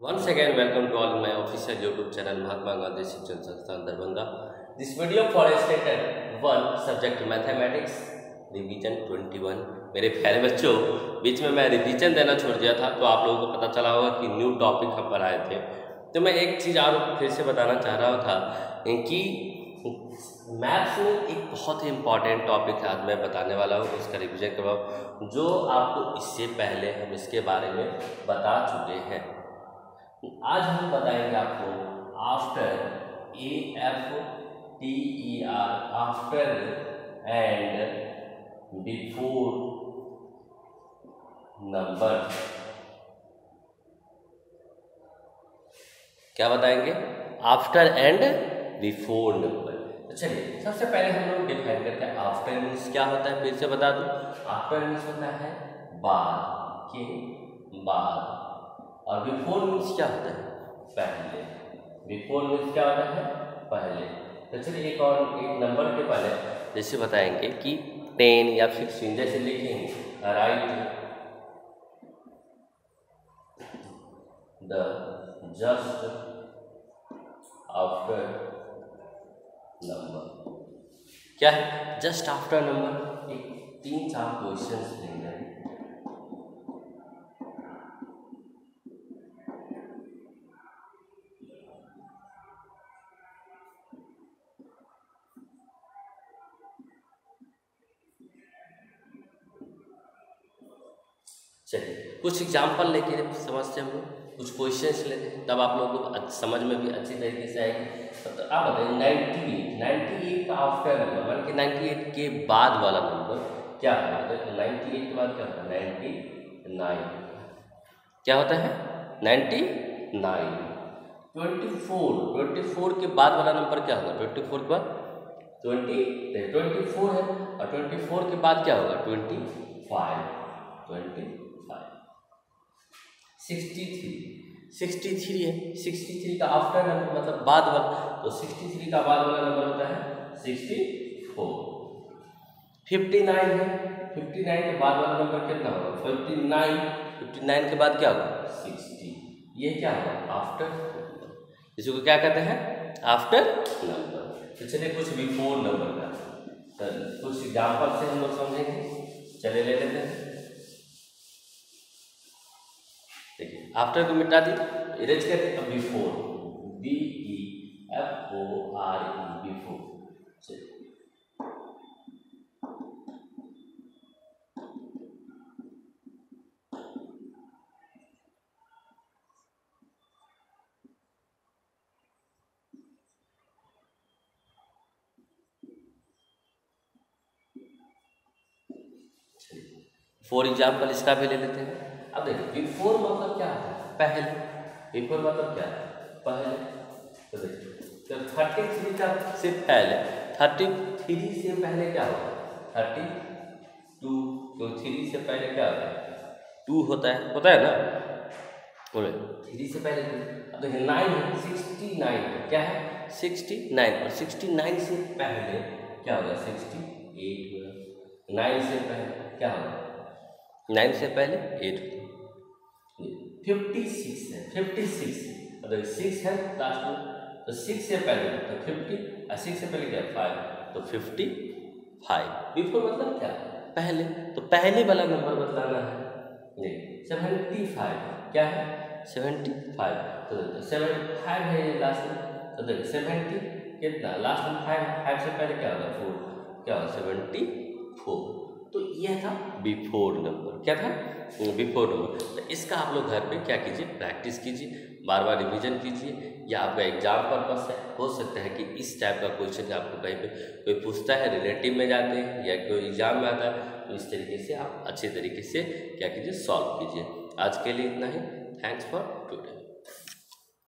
Once again, welcome to all my official YouTube channel Mahatma Gandhi Shikshan Sansthan Darbhanga. This video for stated 1 subject mathematics revision 21. मेरे प्यारे बच्चों, बीच में मैं revision देना छोड़ दिया था, तो आप लोगों को पता चला होगा कि न्यू टॉपिक हम पढ़ाए थे। तो मैं एक चीज़ और फिर से बताना चाह रहा था कि मैथ्स में एक बहुत ही इम्पॉर्टेंट टॉपिक आज मैं बताने वाला हूँ, उसका रिवीजन करवाओ, जो आपको इससे पहले हम इसके बारे में बता चुके हैं। आज हम बताएंगे आपको after AFTER after and before number. क्या बताएंगे? After and before number. तो चलिए सबसे पहले हम लोग डिफाइन करते हैं आफ्टर मीन्स क्या होता है। फिर से बता दूं, आफ्टर मीन्स होता है बाद के बाद, और बिफोर मीन्स क्या होता है? पहले। बिफोर मीन्स क्या होता है? पहले। तो चलिए एक नंबर के पहले जैसे बताएंगे कि 10 या 16 जैसे लिखेंगे, right the just after number. क्या है जस्ट आफ्टर नंबर? एक 3-4 क्वेश्चंस लेंगे। चलिए कुछ एग्जाम्पल लेके समझते हैं, हम लोग कुछ क्वेश्चंस लेते हैं, तब आप लोगों को समझ में भी अच्छी तरीके से आएगी। तो आप बताइए 98 का आफ्टर नंबर, मान कि 98 के बाद वाला नंबर क्या है? तो 98 के बाद क्या होता है? 99। क्या होता है? 99। 24 के बाद वाला नंबर क्या होगा? 24 के बाद 24 है, और 24 के बाद क्या होगा? 25। 63 है। 63 का आफ्टर नंबर मतलब बाद वाला, तो 63 का बाद वाला नंबर होता है 64। 59 है। 59 के बाद वाला नंबर कितना होगा? 59 के बाद क्या होगा? 60। ये क्या होगा? After number. इसको क्या कहते हैं? After number. तो चलिए कुछ बिफोर नंबर का कुछ एग्जाम्पल से हम लोग समझेंगे। चलिए ले लेते हैं। देखिए आफ्टर को मिटा दी, इरेज करते हैं। Before, BEFORE, before. For example इसका भी ले लेते हैं। अब देखिए बिफोर मतलब क्या है? पहले। बिफोर मतलब क्या है? पहले। तो देखिए तो 33 का से पहले, 33 से पहले क्या होगा? 32। तो 3 से पहले क्या होता है? 2 होता है ना? बोले 3 से पहले 2। अब देखिए 9 है, 69 क्या है? 69। और 69 से पहले क्या होगा? 68 होगा। 9 से पहले क्या होगा? 9 से पहले 8 होता है। 56 है। 56 अगर 6 है लास्ट में, तो 6 से पहले तो 50, और 6 से पहले क्या? 5, तो 55। बिफोर मतलब क्या? पहले। तो पहले वाला नंबर बताना है। नहीं 75 क्या है? 75। तो 75 है ये लास्ट में, तो देखिए 70 कितना? लास्ट में 5 से पहले क्या होगा? 4, क्या होगा? 74। तो यह था बिफोर नंबर। क्या था? Before number. तो इसका आप लोग घर पे क्या कीजिए? प्रैक्टिस कीजिए, बार बार रिवीजन कीजिए, या आपका एग्जाम पर्पज से हो सकता है कि इस टाइप का क्वेश्चन आपको कहीं पे कोई पूछता है, रिलेटिव में जाते हैं या कोई एग्जाम में आता है, तो इस तरीके से आप अच्छे तरीके से क्या कीजिए? सॉल्व कीजिए। आज के लिए इतना ही। Thanks for today.